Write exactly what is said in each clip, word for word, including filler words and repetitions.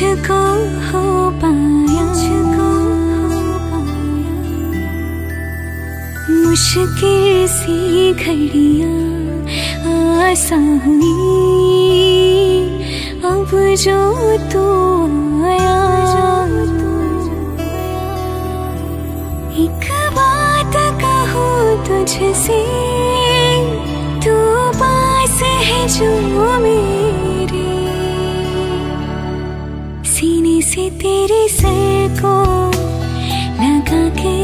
मुझको हो पाया, मुझको हो पाया। मुश्किल सी घड़ियाँ आसान हुई अब जो तू आया। एक बात कहूँ तुझसे, तू पास है जो मेरे, सीने से तेरे सर को लगा के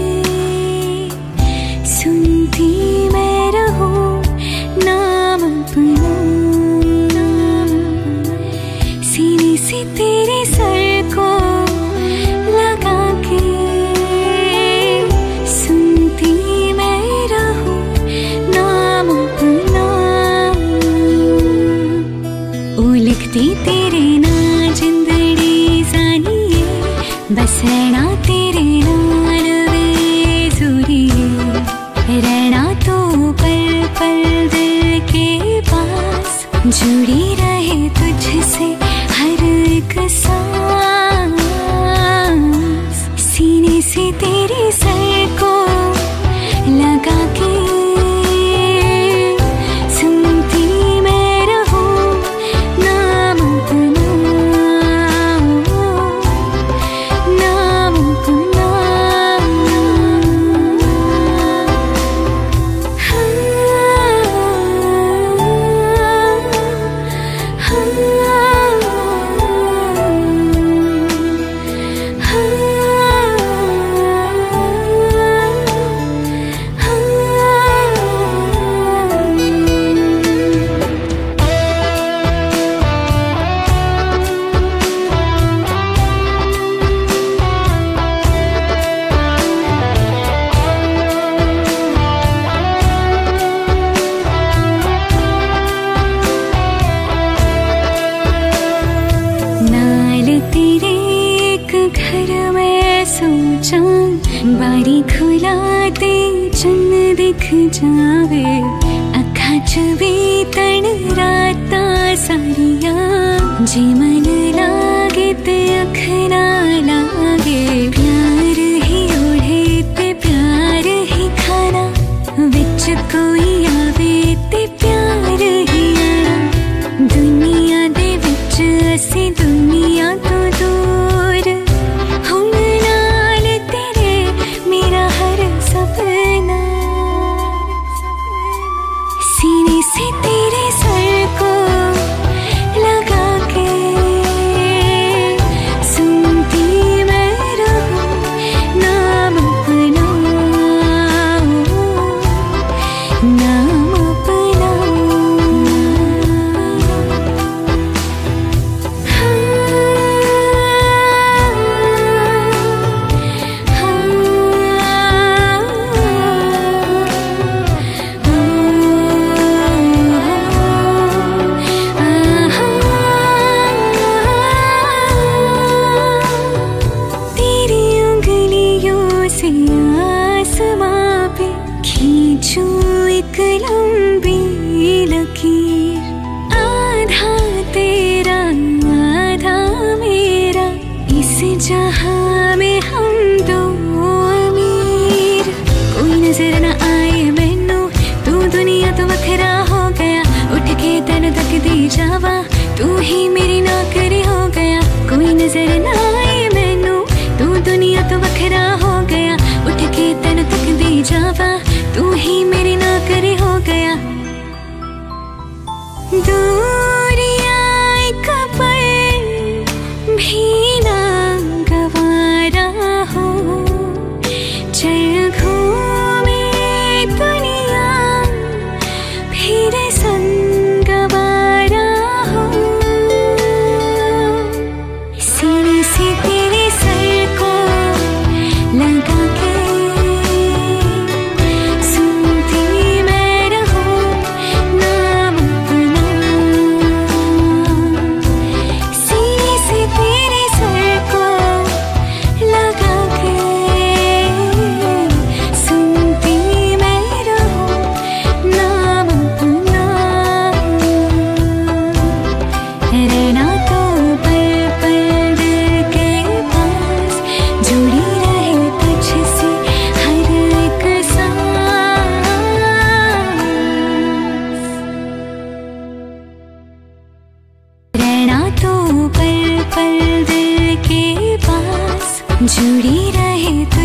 सुनती मैं रहूं नाम अपना। सीने से तेरे सर को लगा के सुनती मैं रहूं नाम अपना। ओ लिखती तेरे ना जिंदड़ी जानिए, बस रहना तेरे नाल वे ज़रूरी, रहना तो पल पल दिल के पास, जुड़ी रहे तुझसे हर एक सांस। सीने से तेरे सर को लगा के सुनती मैं रहूं नाम अपना, नाम अपना। हाँ, बारी खुलाते चन्न दिख जावे, अखा च बीतण रातां सारियां। जे मन लागे ते अख ना लागे, प्यार ही ओढ़े ते प्यार ही खाना, विच कोई आवे ते प्यार ही आना। दुनिया दे विच असीं दुनिया तो दूर, हुण नाल तेरे मेरा हर सपना। सीने से तेरे सर को लगा के सुनती मैं रहूं नाम अपना, नाम अपना। एक लंबी लकीर, आधा तेरा आधा मेरा, इस जहां में हम दो अमीर। कोई नजर न आए मैनू, तू दुनिया तो वखरा हो गया, उठ के तन तक दी जावा, तू ही मेरी नौकरी हो गया। कोई नजर न आए मैनू, तू दुनिया तो वखरा हो गया, उठ के तन तक दी जावा, तू ही मेरी नौकरी हो गया। दूरियां एक पल भी ना गवारा हो, चल घूमे दुनिया फिर संग गवारा हो। जुड़ी रहे तुझसे।